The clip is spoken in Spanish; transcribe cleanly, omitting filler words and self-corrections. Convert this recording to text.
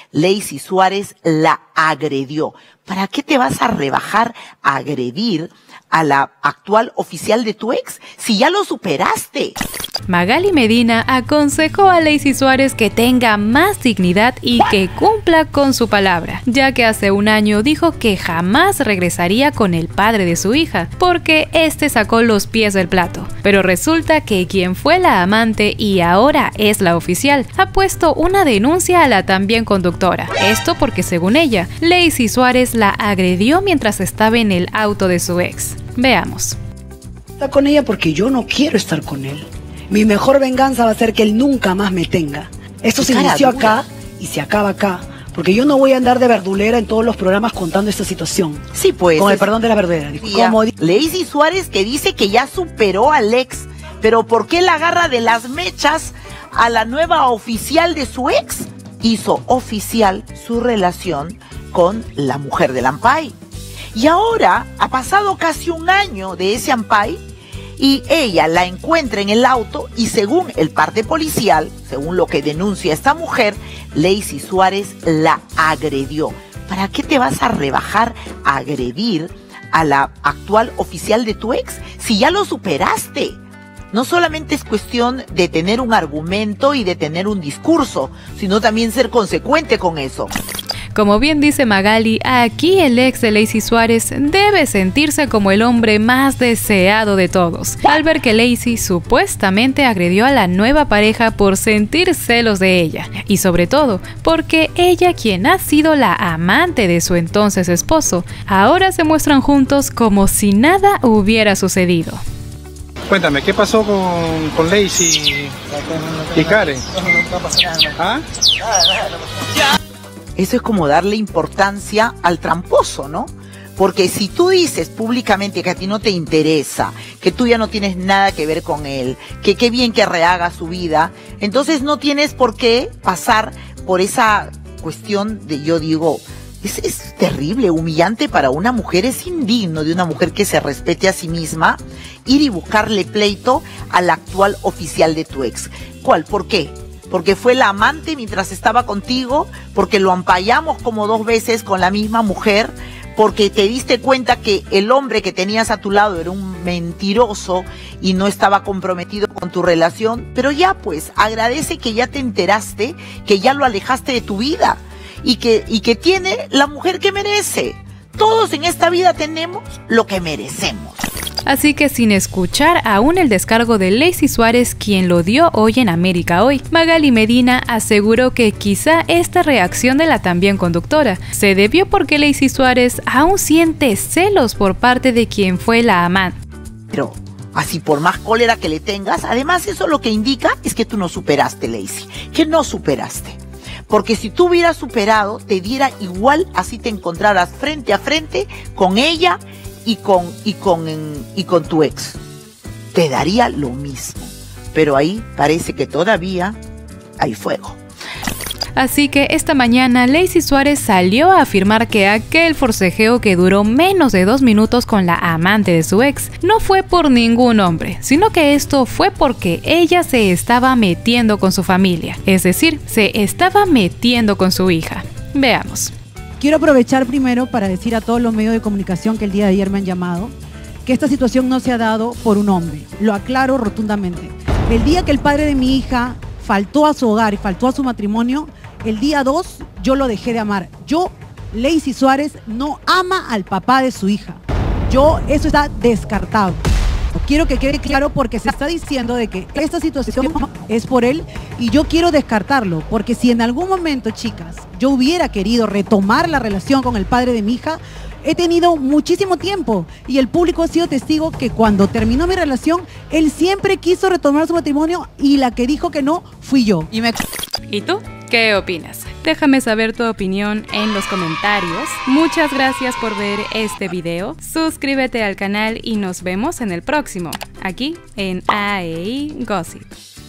Lacey Suárez la agredió. ¿Para qué te vas a rebajar a agredir a la actual oficial de tu ex si ya lo superaste? Magali Medina aconsejó a Lacey Suárez que tenga más dignidad y que cumpla con su palabra, ya que hace un año dijo que jamás regresaría con el padre de su hija, porque este sacó los pies del plato. Pero resulta que quien fue la amante y ahora es la oficial, ha puesto una denuncia a la también conductora. Esto porque, según ella, Lacey Suárez la agredió mientras estaba en el auto de su ex. Veamos. Está con ella porque yo no quiero estar con él. Mi mejor venganza va a ser que él nunca más me tenga. Esto se inició acá y se acaba acá. Porque yo no voy a andar de verdulera en todos los programas contando esta situación. Sí, pues. Con el perdón de la verdulera. Como Lacey Suárez, que dice que ya superó al ex, pero ¿por qué la agarra de las mechas a la nueva oficial de su ex? Hizo oficial su relación con la mujer del Ampay. Y ahora ha pasado casi un año de ese Ampay y ella la encuentra en el auto y, según el parte policial, según lo que denuncia esta mujer, Lacey Suárez la agredió. ¿Para qué te vas a rebajar a agredir a la actual oficial de tu ex si ya lo superaste? No solamente es cuestión de tener un argumento y de tener un discurso, sino también ser consecuente con eso. Como bien dice Magali, aquí el ex de Lacey Suárez debe sentirse como el hombre más deseado de todos, al ver que Lacey supuestamente agredió a la nueva pareja por sentir celos de ella, y sobre todo porque ella, quien ha sido la amante de su entonces esposo, ahora se muestran juntos como si nada hubiera sucedido. Cuéntame, ¿qué pasó con Lacey y Karen? ¿Ah? Eso es como darle importancia al tramposo, ¿no? Porque si tú dices públicamente que a ti no te interesa, que tú ya no tienes nada que ver con él, que qué bien que rehaga su vida, entonces no tienes por qué pasar por esa cuestión de, yo digo, es terrible, humillante para una mujer, es indigno de una mujer que se respete a sí misma, ir y buscarle pleito al actual oficial de tu ex. ¿Cuál? ¿Por qué? Porque fue la amante mientras estaba contigo, porque lo ampallamos como 2 veces con la misma mujer, porque te diste cuenta que el hombre que tenías a tu lado era un mentiroso y no estaba comprometido con tu relación. Pero ya pues, agradece que ya te enteraste, que ya lo alejaste de tu vida y que tiene la mujer que merece. Todos en esta vida tenemos lo que merecemos. Así que, sin escuchar aún el descargo de Lacey Suárez, quien lo dio hoy en América Hoy, Magali Medina aseguró que quizá esta reacción de la también conductora se debió porque Lacey Suárez aún siente celos por parte de quien fue la amante. Pero así, por más cólera que le tengas, además eso lo que indica es que tú no superaste, Lacey, que no superaste. Porque si tú hubieras superado, te diera igual, así te encontraras frente a frente con ella y con tu ex. Te daría lo mismo. Pero ahí parece que todavía hay fuego. Así que esta mañana Lacey Suárez salió a afirmar que aquel forcejeo que duró menos de 2 minutos con la amante de su ex no fue por ningún hombre, sino que esto fue porque ella se estaba metiendo con su familia, es decir, se estaba metiendo con su hija. Veamos. Quiero aprovechar primero para decir a todos los medios de comunicación que el día de ayer me han llamado que esta situación no se ha dado por un hombre. Lo aclaro rotundamente. El día que el padre de mi hija faltó a su hogar y faltó a su matrimonio, el día 2 yo lo dejé de amar. Yo, Lacey Suárez, no ama al papá de su hija. Eso está descartado. Quiero que quede claro porque se está diciendo de que esta situación es por él y yo quiero descartarlo. Porque si en algún momento, chicas, yo hubiera querido retomar la relación con el padre de mi hija, he tenido muchísimo tiempo y el público ha sido testigo que cuando terminó mi relación, él siempre quiso retomar su matrimonio y la que dijo que no fui yo. ¿Y tú? ¿Qué opinas? Déjame saber tu opinión en los comentarios. Muchas gracias por ver este video. Suscríbete al canal y nos vemos en el próximo, aquí en AEI Gossip.